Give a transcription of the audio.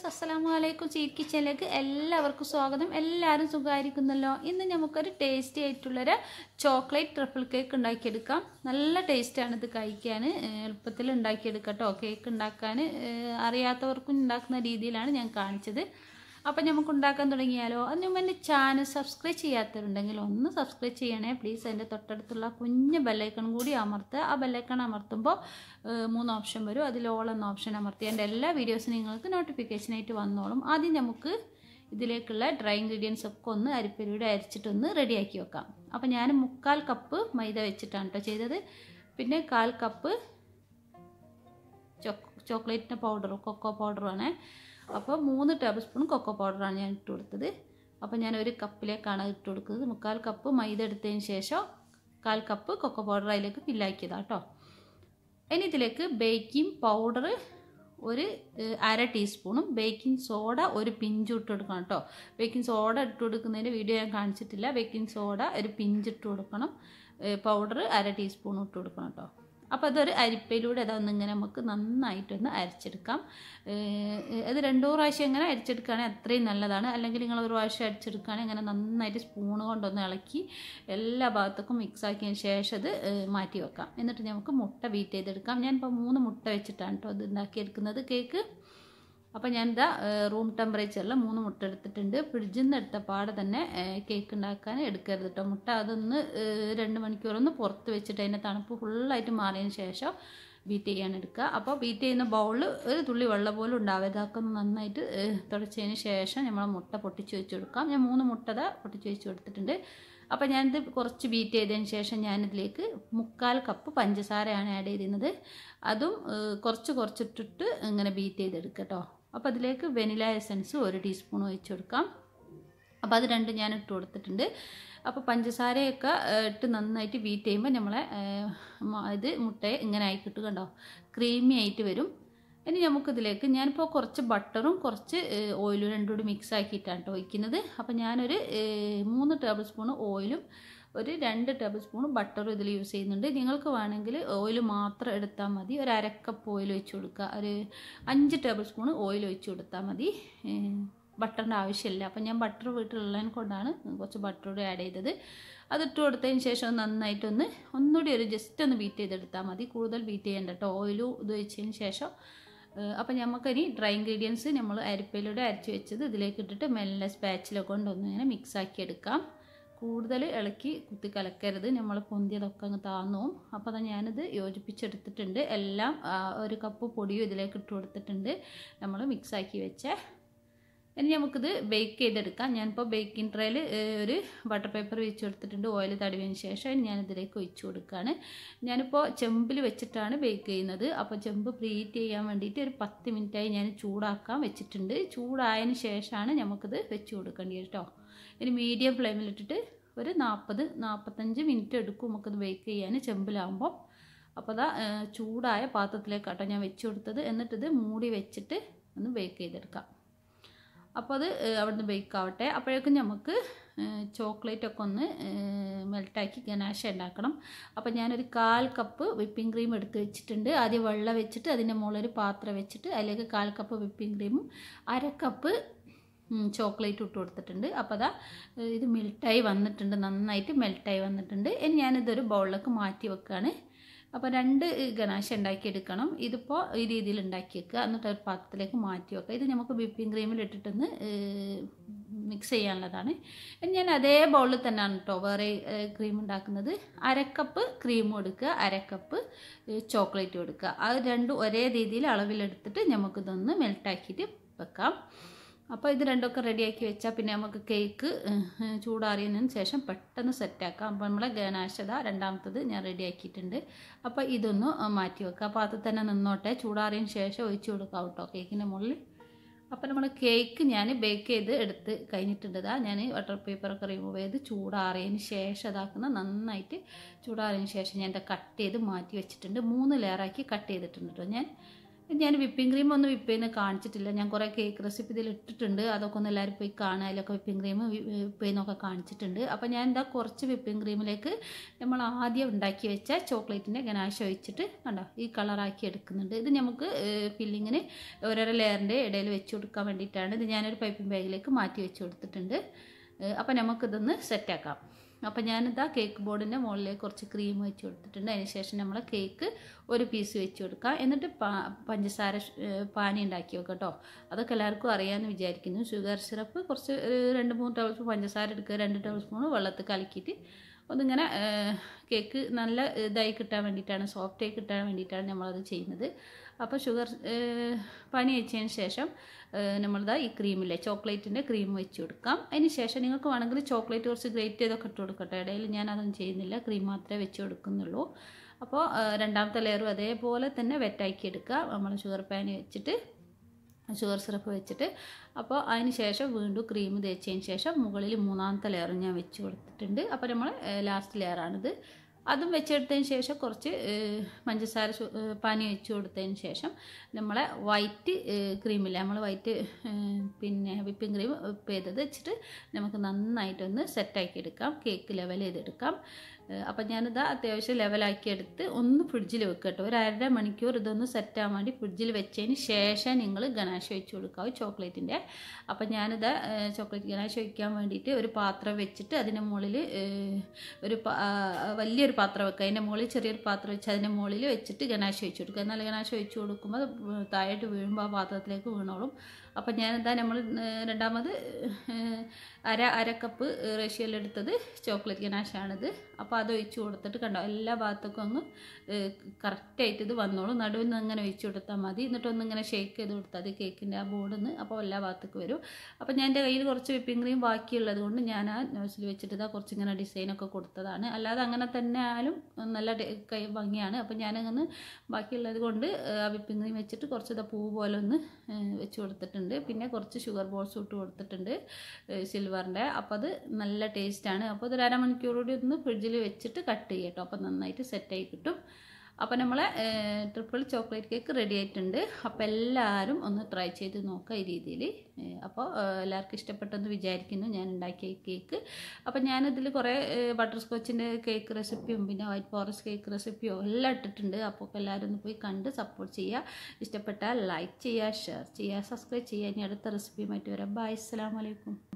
അസ്സലാമു അലൈക്കും. സ്വീറ്റ് കിച്ചണിലേക്ക് എല്ലാവർക്കും സ്വാഗതം. എല്ലാവരും സുഖമായിരിക്കുന്നല്ലോ. ഇന്ന് നമുക്കൊരു ടേസ്റ്റി ആയിട്ടുള്ളൊരു ചോക്ലേറ്റ് ട്രഫിൾ കേക്ക് ഉണ്ടാക്കിയെടുക്കാം. നല്ല ടേസ്റ്റാണ് ഇത് കഴിക്കാൻ. എളുപ്പത്തിൽ ഉണ്ടാക്കിയെടുക്കാം കേട്ടോ. കേക്ക് ഉണ്ടാക്കാൻ അറിയാത്തവർക്കും ഉണ്ടാക്കുന്ന രീതിയിലാണ് ഞാൻ കാണിച്ചത്. അപ്പം നമുക്ക് ഉണ്ടാക്കാൻ തുടങ്ങിയാലോ. അതിന് മുമ്പ് എൻ്റെ ചാനൽ സബ്സ്ക്രൈബ് ചെയ്യാത്തവരുണ്ടെങ്കിൽ ഒന്ന് സബ്സ്ക്രൈബ് ചെയ്യണേ പ്ലീസ്. അതിൻ്റെ തൊട്ടടുത്തുള്ള കുഞ്ഞ് ബെല്ലൈക്കൺ കൂടി അമർത്തുക. ആ ബെല്ലൈക്കൺ അമർത്തുമ്പോൾ 3 ഓപ്ഷൻ വരും. അതിൽ ഓൾ എന്ന ഓപ്ഷൻ അമർത്തി എൻ്റെ എല്ലാ വീഡിയോസും നിങ്ങൾക്ക് നോട്ടിഫിക്കേഷനായിട്ട് വന്നോളും. ആദ്യം നമുക്ക് ഇതിലേക്കുള്ള ഡ്രൈ ഇൻഗ്രീഡിയൻസ് ഒക്കെ ഒന്ന് അരിപ്പയിലൂടെ അരിച്ചിട്ടൊന്ന് റെഡിയാക്കി വെക്കാം. അപ്പോൾ ഞാൻ 3/4 കപ്പ് മൈദ വെച്ചിട്ടാണ് കേട്ടോ ചെയ്തത്. പിന്നെ 1/4 കപ്പ് ചോക്ലേറ്റിൻ്റെ പൗഡറും കൊക്കോ പൗഡറുമാണ്. അപ്പോൾ 3 ടേബിൾ സ്പൂൺ കൊക്കോ പൗഡറാണ് ഞാൻ ഇട്ട് കൊടുത്തത്. അപ്പോൾ ഞാൻ ഒരു കപ്പിലേക്കാണ് ഇട്ട് കൊടുക്കുന്നത്. 3/4 കപ്പ് മൈദ എടുത്തതിന് ശേഷം 1/4 കപ്പ് കൊക്കോ പൗഡർ അതിലേക്ക് ഫില്ലാക്കിയതാണ് കേട്ടോ. ഇനി ഇതിലേക്ക് ബേക്കിംഗ് പൗഡർ ഒരു 1/2 ടീസ്പൂണും ബേക്കിംഗ് സോഡ ഒരു പിഞ്ച് ഇട്ട് കൊടുക്കണം കേട്ടോ. ബേക്കിംഗ് സോഡ ഇട്ട് കൊടുക്കുന്നതിൻ്റെ വീഡിയോ ഞാൻ കാണിച്ചിട്ടില്ല. ബേക്കിംഗ് സോഡ ഒരു പിഞ്ച് ഇട്ട് കൊടുക്കണം. പൗഡർ 1/2 ടീസ്പൂൺ ഇട്ട് കൊടുക്കണം കേട്ടോ. അപ്പോൾ അതൊരു അരിപ്പയിലൂടെ അതൊന്നിങ്ങനെ നമുക്ക് നന്നായിട്ടൊന്ന് അരച്ചെടുക്കാം. അത് 2 പ്രാവശ്യം ഇങ്ങനെ അരിച്ചെടുക്കുകയാണെങ്കിൽ അത്രയും നല്ലതാണ്. അല്ലെങ്കിൽ നിങ്ങൾ ഒരു പ്രാവശ്യം അരിച്ചെടുക്കുകയാണെങ്കിൽ ഇങ്ങനെ നന്നായിട്ട് സ്പൂണ് കൊണ്ടൊന്ന് ഇളക്കി എല്ലാ ഭാഗത്തേക്കും മിക്സ് ആക്കിയതിന് ശേഷം അത് മാറ്റി വെക്കാം. എന്നിട്ട് നമുക്ക് മുട്ട ബീറ്റ് ചെയ്തെടുക്കാം. ഞാനിപ്പോൾ 3 മുട്ട വെച്ചിട്ടാണ് കേട്ടോ ഇത് ഉണ്ടാക്കിയെടുക്കുന്നത് കേക്ക്. അപ്പോൾ ഞാനിതാ റൂം ടെമ്പറേച്ചറിൽ 3 മുട്ട എടുത്തിട്ടുണ്ട്. ഫ്രിഡ്ജിൽ നിന്ന് എടുത്ത പാടെ തന്നെ കേക്ക് ഉണ്ടാക്കാൻ എടുക്കരുത് കേട്ടോ. മുട്ട അതൊന്ന് 2 മണിക്കൂറൊന്ന് പുറത്ത് വെച്ചിട്ട് അതിൻ്റെ തണുപ്പ് ഫുള്ളായിട്ട് മാറിയതിന് ശേഷം ബീറ്റ് ചെയ്യാൻ എടുക്കുക. അപ്പോൾ ബീറ്റ് ചെയ്യുന്ന ബൗളിൽ ഒരു തുള്ളി വെള്ളം പോലും ഉണ്ടാവരുത്. അതൊക്കെ ഒന്ന് നന്നായിട്ട് തുടച്ചതിന് ശേഷം നമ്മൾ മുട്ട പൊട്ടിച്ച് വെച്ച് കൊടുക്കാം. ഞാൻ 3 മുട്ട പൊട്ടിച്ച് വെച്ച് കൊടുത്തിട്ടുണ്ട്. അപ്പോൾ ഞാനിത് കുറച്ച് ബീറ്റ് ചെയ്തതിന് ശേഷം ഞാനിതിലേക്ക് 3/4 കപ്പ് പഞ്ചസാരയാണ് ആഡ് ചെയ്തിരുന്നത്. അതും കുറച്ചിട്ടിട്ട് ഇങ്ങനെ ബീറ്റ് ചെയ്തെടുക്കുക കേട്ടോ. അപ്പോൾ അതിലേക്ക് വെനില എസൻസ് 1 ടീസ്പൂൺ ഒഴിച്ച് കൊടുക്കാം. അപ്പോൾ അത് രണ്ടും ഞാൻ ഇട്ട് കൊടുത്തിട്ടുണ്ട്. അപ്പോൾ പഞ്ചസാരയൊക്കെ ഇട്ട് നന്നായിട്ട് ബീറ്റ് ചെയ്യുമ്പോൾ നമ്മളെ ഇത് മുട്ടയെ ഇങ്ങനെ ആയി കിട്ടും കണ്ടോ, ക്രീമി ആയിട്ട് വരും. ഇനി നമുക്കിതിലേക്ക് ഞാനിപ്പോൾ കുറച്ച് ബട്ടറും കുറച്ച് ഓയിലും രണ്ടും കൂടി മിക്സ് ആക്കിയിട്ടാണ് കേട്ടോ ഒഴിക്കുന്നത്. അപ്പോൾ ഞാനൊരു 3 ടേബിൾ സ്പൂൺ ഓയിലും ഒരു 2 ടേബിൾ സ്പൂൺ ബട്ടറും ഇതിൽ യൂസ് ചെയ്യുന്നുണ്ട്. നിങ്ങൾക്ക് വേണമെങ്കിൽ ഓയിൽ മാത്രം എടുത്താൽ മതി. ഒരു 1/2 കപ്പ് ഓയിൽ ഒഴിച്ച് കൊടുക്കുക. ഒരു 5 ടേബിൾ സ്പൂൺ ഓയിൽ ഒഴിച്ച് കൊടുത്താൽ മതി. ബട്ടറിൻ്റെ ആവശ്യമില്ല. അപ്പം ഞാൻ ബട്ടർ വീട്ടിലുള്ളതിനെ കൊണ്ടാണ് കുറച്ച് ബട്ടർ കൂടി ആഡ് ചെയ്തത്. അതിട്ട് കൊടുത്തതിന് ശേഷം ഒന്നുകൂടി ജസ്റ്റ് ഒന്ന് ബീറ്റ് ചെയ്തെടുത്താൽ മതി. കൂടുതൽ ബീറ്റ് ചെയ്യേണ്ട കേട്ടോ ഓയിലും ഇത് ഒഴിച്ചതിന് ശേഷം. അപ്പം നമുക്കിനി ഡ്രൈ ഇൻഗ്രീഡിയൻസ് നമ്മൾ അരിപ്പയിലൂടെ അരച്ച് വെച്ചത് ഇതിലേക്ക് ഇട്ടിട്ട് മെല്ലെ സ്പാച്ചില കൊണ്ടൊന്ന് ഇങ്ങനെ മിക്സാക്കി എടുക്കാം. കൂടുതൽ ഇളക്കി കുത്തി കലക്കരുത്, നമ്മൾ പൊന്തിയതൊക്കെ അങ്ങ് താന്നും. അപ്പോൾ അത് ഞാനിത് യോജിപ്പിച്ചെടുത്തിട്ടുണ്ട്. എല്ലാം 1 കപ്പ് പൊടിയും ഇതിലേക്ക് ഇട്ട് കൊടുത്തിട്ടുണ്ട് നമ്മൾ മിക്സാക്കി വെച്ചേ. ഇനി നമുക്കിത് ബേക്ക് ചെയ്തെടുക്കാം. ഞാനിപ്പോൾ ബേക്കിംഗ് ട്രേയിൽ ഒരു ബട്ടർ പേപ്പർ വെച്ച് കൊടുത്തിട്ടുണ്ട്. ഓയിൽ തടവിയതിന് ശേഷം ഞാനിതിലേക്ക് ഒഴിച്ചു കൊടുക്കുകയാണ്. ഞാനിപ്പോൾ ചെമ്പിൽ വെച്ചിട്ടാണ് ബേക്ക് ചെയ്യുന്നത്. അപ്പോൾ ചെമ്പ് പ്രീഹീറ്റ് ചെയ്യാൻ വേണ്ടിയിട്ട് ഒരു 10 മിനിറ്റായി ഞാൻ ചൂടാക്കാൻ വെച്ചിട്ടുണ്ട്. ചൂടായതിന് ശേഷമാണ് നമുക്കിത് വെച്ച് കൊടുക്കേണ്ടത് കേട്ടോ. ഇനി മീഡിയം ഫ്ലെയിമിലിട്ടിട്ട് ഒരു 40-45 മിനിറ്റ് എടുക്കും നമുക്കിത് ബേക്ക് ചെയ്യാൻ ചെമ്പിലാകുമ്പോൾ. അപ്പോൾ അതാ ചൂടായ പാത്രത്തിലേക്കാട്ടോ ഞാൻ വെച്ച് കൊടുത്തത്. എന്നിട്ടിത് മൂടി വെച്ചിട്ട് ഒന്ന് ബേക്ക് ചെയ്തെടുക്കാം. അപ്പോൾ അത് അവിടുന്ന് ബേക്ക് ആവട്ടെ. അപ്പോഴേക്കും നമുക്ക് ചോക്ലേറ്റൊക്കെ ഒന്ന് മെൽട്ടാക്കി ഗനാശ ഉണ്ടാക്കണം. അപ്പോൾ ഞാനൊരു 1/4 കപ്പ് വിപ്പിംഗ് ക്രീം എടുത്ത് വെച്ചിട്ടുണ്ട്. ആദ്യം വെള്ളം വെച്ചിട്ട് അതിൻ്റെ മുകളിലൊരു പാത്രം വെച്ചിട്ട് അതിലേക്ക് 1/4 കപ്പ് വിപ്പിംഗ് ക്രീമും 1/2 കപ്പ് ചോക്ലേറ്റ് ഇട്ട് കൊടുത്തിട്ടുണ്ട്. അപ്പോൾ അതാ ഇത് മെൽട്ടായി വന്നിട്ടുണ്ട്, നന്നായിട്ട് മെൽട്ടായി വന്നിട്ടുണ്ട്. ഇനി ഞാനിതൊരു ബൗളിലേക്ക് മാറ്റി വെക്കുകയാണ്. അപ്പോൾ 2 ഗനാശ ഉണ്ടാക്കിയെടുക്കണം. ഇതിപ്പോൾ ഈ രീതിയിൽ ഉണ്ടാക്കി വെക്കുക. എന്നിട്ട് ഒരു പാത്രത്തിലേക്ക് മാറ്റി വെക്കുക. ഇത് നമുക്ക് വിപ്പിംഗ് ക്രീമിൽ ഇട്ടിട്ടൊന്ന് മിക്സ് ചെയ്യാനുള്ളതാണ്. ഞാൻ അതേ ബൗളിൽ തന്നെയാണ് കേട്ടോ വേറെ ക്രീം ഉണ്ടാക്കുന്നത്. 1/2 കപ്പ് ക്രീമും എടുക്കുക, 1/2 കപ്പ് ചോക്ലേറ്റും എടുക്കുക. അത് രണ്ടും ഒരേ രീതിയിൽ അളവിലെടുത്തിട്ട് നമുക്കിതൊന്ന് മെൽട്ടാക്കിയിട്ട് വെക്കാം. അപ്പോൾ ഇത് രണ്ടൊക്കെ റെഡിയാക്കി വെച്ചാൽ പിന്നെ നമുക്ക് കേക്ക് ചൂടാറിയതിന് ശേഷം പെട്ടെന്ന് സെറ്റാക്കാം. അപ്പോൾ നമ്മളെ ഗനാശത രണ്ടാമത്തത് ഞാൻ റെഡിയാക്കിയിട്ടുണ്ട്. അപ്പോൾ ഇതൊന്ന് മാറ്റി വെക്കുക. അപ്പോൾ അത് തന്നെ നിന്നോട്ടെ. ചൂടാറിയതിന് ശേഷം ഒഴിച്ച് കൊടുക്കാം കേട്ടോ കേക്കിൻ്റെ മുകളിൽ. അപ്പോൾ നമ്മൾ കേക്ക് ഞാൻ ബേക്ക് ചെയ്ത് എടുത്ത് കഴിഞ്ഞിട്ടുണ്ട്. ഞാൻ ബട്ടർ പേപ്പറൊക്കെ റിമൂവ് ചെയ്ത് ചൂടാറിയതിന് ശേഷം ഇതാക്കുന്ന നന്നായിട്ട് ചൂടാറിയതിന് ശേഷം ഞാൻ കട്ട് ചെയ്ത് മാറ്റി വെച്ചിട്ടുണ്ട്. 3 ലെയറാക്കി കട്ട് ചെയ്തിട്ടുണ്ട് കേട്ടോ ഞാൻ. ഞാൻ വിപ്പിംഗ് ക്രീം ഒന്നും വിപ്പ് ചെയ്യുന്ന കാണിച്ചിട്ടില്ല. ഞാൻ കുറേ കേക്ക് റെസിപ്പി ഇതിൽ ഇട്ടിട്ടുണ്ട്. അതൊക്കെ ഒന്ന് എല്ലാവരും പോയി കാണുക. അതിലൊക്കെ വിപ്പിംഗ് ക്രീം വിപ്പ് ചെയ്യുന്നൊക്കെ കാണിച്ചിട്ടുണ്ട്. അപ്പോൾ ഞാൻ എന്താ കുറച്ച് വിപ്പിംഗ് ക്രീമിലേക്ക് നമ്മൾ ആദ്യം ഉണ്ടാക്കി വെച്ച ചോക്ലേറ്റിൻ്റെ ഗനാശ ഒഴിച്ചിട്ട് കണ്ടോ ഈ കളറാക്കി എടുക്കുന്നുണ്ട്. ഇത് നമുക്ക് ഫില്ലിങ്ങിന് ഓരോരോ ലെയറിൻ്റെ ഇടയിൽ വെച്ച് കൊടുക്കാൻ വേണ്ടിയിട്ടാണ്. ഇത് ഞാനൊരു പൈപ്പിംഗ് ബാഗിലേക്ക് മാറ്റി വെച്ച് കൊടുത്തിട്ടുണ്ട്. അപ്പോൾ നമുക്കിതൊന്ന് സെറ്റാക്കാം. അപ്പോൾ ഞാനിതാ കേക്ക് ബോർഡിൻ്റെ മുകളിലേക്ക് കുറച്ച് ക്രീം വെച്ച് കൊടുത്തിട്ടുണ്ട്. അതിന് ശേഷം നമ്മൾ കേക്ക് ഒരു പീസ് വെച്ച് കൊടുക്കുക. എന്നിട്ട് പഞ്ചസാര പാനി ഉണ്ടാക്കി വെക്കുക കേട്ടോ. അതൊക്കെ എല്ലാവർക്കും അറിയാമെന്ന് വിചാരിക്കുന്നു. ഷുഗർ സിറപ്പ് കുറച്ച് 2-3 ടേബിൾ സ്പൂൺ പഞ്ചസാര എടുക്കുക, 2 ടേബിൾ സ്പൂൺ വെള്ളത്തിൽ കലക്കിയിട്ട് ഒന്നിങ്ങനെ കേക്ക് നല്ല ഇതായി കിട്ടാൻ വേണ്ടിയിട്ടാണ്, സോഫ്റ്റായി കിട്ടാൻ വേണ്ടിയിട്ടാണ് നമ്മളത് ചെയ്യുന്നത്. അപ്പോൾ ഷുഗർ പാനി വെച്ചതിന് ശേഷം നമ്മളിതാ ഈ ക്രീമില്ലേ ചോക്ലേറ്റിൻ്റെ ക്രീം വെച്ച് കൊടുക്കാം. അതിന് ശേഷം നിങ്ങൾക്ക് വേണമെങ്കിൽ ചോക്ലേറ്റ് കുറച്ച് ഗ്രേറ്റ് ചെയ്തൊക്കെ ഇട്ട് കൊടുക്കട്ടെ. ഇടയിൽ ഞാനതൊന്നും ചെയ്യുന്നില്ല, ക്രീം മാത്രമേ വെച്ച് കൊടുക്കുന്നുള്ളൂ. അപ്പോൾ രണ്ടാമത്തെ ലെയറും അതേപോലെ തന്നെ വെറ്റാക്കി എടുക്കുക. നമ്മൾ ഷുഗർ പാനി വെച്ചിട്ട് ഷുഗർ സിറപ്പ് വെച്ചിട്ട് അപ്പോൾ അതിന് ശേഷം വീണ്ടും ക്രീം തേച്ചതിന് ശേഷം മുകളിൽ മൂന്നാമത്തെ ലെയറും ഞാൻ വെച്ച് കൊടുത്തിട്ടുണ്ട്. അപ്പോൾ നമ്മൾ ലാസ്റ്റ് ലെയറാണിത്. അതും വെച്ചെടുത്തതിന് ശേഷം കുറച്ച് പഞ്ചസാര പാനി വെച്ച് കൊടുത്തതിന് ശേഷം നമ്മളെ വൈറ്റ് ക്രീമില്ല, നമ്മൾ വൈറ്റ് പിന്നെ വിപ്പിംഗ് ക്രീം വിപ്പ് ചെയ്തത് വെച്ചിട്ട് നമുക്ക് നന്നായിട്ടൊന്ന് സെറ്റാക്കി എടുക്കാം, കേക്ക് ലെവൽ ചെയ്തെടുക്കാം. അപ്പം ഞാനിത് അത്യാവശ്യം ലെവലാക്കി എടുത്ത് ഒന്ന് ഫ്രിഡ്ജിൽ വെക്കുക കേട്ടോ. ഒരു 1/2 മണിക്കൂർ ഇതൊന്ന് സെറ്റാകാൻ വേണ്ടി ഫ്രിഡ്ജിൽ വെച്ചതിന് ശേഷം നിങ്ങൾ ഗനാശ ഒഴിച്ച് കൊടുക്കാവും ചോക്ലേറ്റിൻ്റെ. അപ്പം ഞാനിത് ചോക്ലേറ്റ് ഗനാശ ഒഴിക്കാൻ വേണ്ടിയിട്ട് ഒരു പാത്രം വെച്ചിട്ട് അതിൻ്റെ മുകളിൽ ഒരു വലിയൊരു പാത്രം വെക്കുക. അതിൻ്റെ മുകളിൽ ചെറിയൊരു പാത്രം വെച്ച് അതിൻ്റെ മുകളിൽ വെച്ചിട്ട് ഗനാശ ഒഴിച്ച് കൊടുക്കുക. എന്നാൽ ഗനാശ ഒഴിച്ച് കൊടുക്കുമ്പോൾ താഴോട്ട് വീഴുമ്പോൾ ആ പാത്രത്തിലേക്ക് വീണോളും. അപ്പം ഞാനിതാ നമ്മൾ രണ്ടാമത് അര കപ്പ് റേഷ്യോയിലെടുത്തത് ചോക്ലേറ്റ് ഗനാശാണിത്. അപ്പോൾ അത് ഒഴിച്ച് കൊടുത്തിട്ട് കണ്ടോ എല്ലാ ഭാഗത്തേക്കും ഒന്ന് കറക്റ്റായിട്ട് ഇത് വന്നോളൂ. നടുവിൽ നിന്ന് അങ്ങനെ ഒഴിച്ച് കൊടുത്താൽ മതി. എന്നിട്ടൊന്നിങ്ങനെ ഷേക്ക് ചെയ്ത് കൊടുത്താൽ മതി കേക്കിൻ്റെ ആ ബോർഡിൽ നിന്ന്. അപ്പോൾ എല്ലാ ഭാഗത്തേക്ക് വരും. അപ്പോൾ ഞാൻ എൻ്റെ കയ്യിൽ കുറച്ച് വിപ്പിംഗ് ക്രീം ബാക്കിയുള്ളത് കൊണ്ട് ഞാൻ ആ നോസിൽ വെച്ചിട്ട് ഇതാ കുറച്ചിങ്ങനെ ഡിസൈനൊക്കെ കൊടുത്തതാണ്. അല്ലാതെ അങ്ങനെ തന്നെ ആയാലും നല്ല കൈ ഭംഗിയാണ്. അപ്പോൾ ഞാനങ്ങനെ ബാക്കിയുള്ളത് കൊണ്ട് ആ വിപ്പിംഗ് ക്രീം വെച്ചിട്ട് കുറച്ച് ഇതാ പൂ പോലെ ഒന്ന് വെച്ച് കൊടുത്തിട്ടുണ്ട്. പിന്നെ കുറച്ച് ഷുഗർ ബോൾസ് ഇട്ട് കൊടുത്തിട്ടുണ്ട് സിൽവറിൻ്റെ. അപ്പോൾ അത് നല്ല ടേസ്റ്റാണ്. അപ്പോൾ ഇത് 1/2 മണിക്കൂർ കൂടി ഒന്ന് ഫ്രിഡ്ജിൽ വെച്ചിട്ട് കട്ട് ചെയ്യാം കേട്ടോ. അപ്പോൾ നന്നായിട്ട് സെറ്റായി കിട്ടും. അപ്പോൾ നമ്മളെ ട്രിപ്പിൾ ചോക്ലേറ്റ് കേക്ക് റെഡി ആയിട്ടുണ്ട്. അപ്പോൾ എല്ലാവരും ഒന്ന് ട്രൈ ചെയ്ത് നോക്കുക ഈ രീതിയിൽ. അപ്പോൾ എല്ലാവർക്കും ഇഷ്ടപ്പെട്ടെന്ന് വിചാരിക്കുന്നു ഞാൻ ഉണ്ടാക്കിയ കേക്ക്. അപ്പോൾ ഞാനിതിൽ കുറേ ബട്ടർ സ്കോച്ചിൻ്റെ കേക്ക് റെസിപ്പിയും പിന്നെ വൈറ്റ് ഫോറസ്റ്റ് കേക്ക് റെസിപ്പിയോ എല്ലാം ഇട്ടിട്ടുണ്ട്. അപ്പോൾ എല്ലാവരും ഒന്ന് പോയി കണ്ട് സപ്പോർട്ട് ചെയ്യുക. ഇഷ്ടപ്പെട്ടാൽ ലൈക്ക് ചെയ്യുക, ഷെയർ ചെയ്യുക, സബ്സ്ക്രൈബ് ചെയ്യുക. ഇനി അടുത്ത റെസിപ്പിയുമായിട്ട് വരാം. ബൈ, അസ്സലാമു അലൈക്കും.